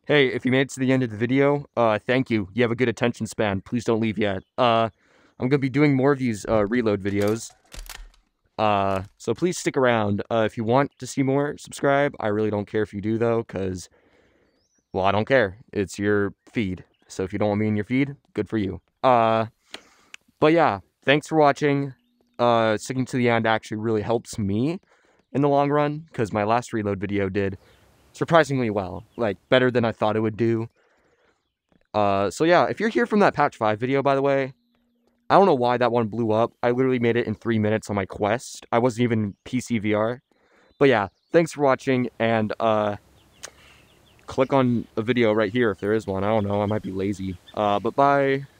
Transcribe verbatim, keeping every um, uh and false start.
Hey, if you made it to the end of the video, uh, thank you. You have a good attention span. Please don't leave yet. Uh, I'm gonna be doing more of these, uh, reload videos. Uh, so please stick around. Uh, if you want to see more, subscribe. I really don't care if you do, though, because, well, I don't care. It's your feed. So if you don't want me in your feed, good for you. Uh, but yeah, thanks for watching. Uh, sticking to the end actually really helps me in the long run, because my last reload video did surprisingly well. Like, better than I thought it would do. Uh, so yeah, if you're here from that patch five video, by the way, I don't know why that one blew up. I literally made it in three minutes on my Quest. I wasn't even P C V R. But yeah, thanks for watching, and uh, click on a video right here if there is one. I don't know, I might be lazy. Uh, but bye.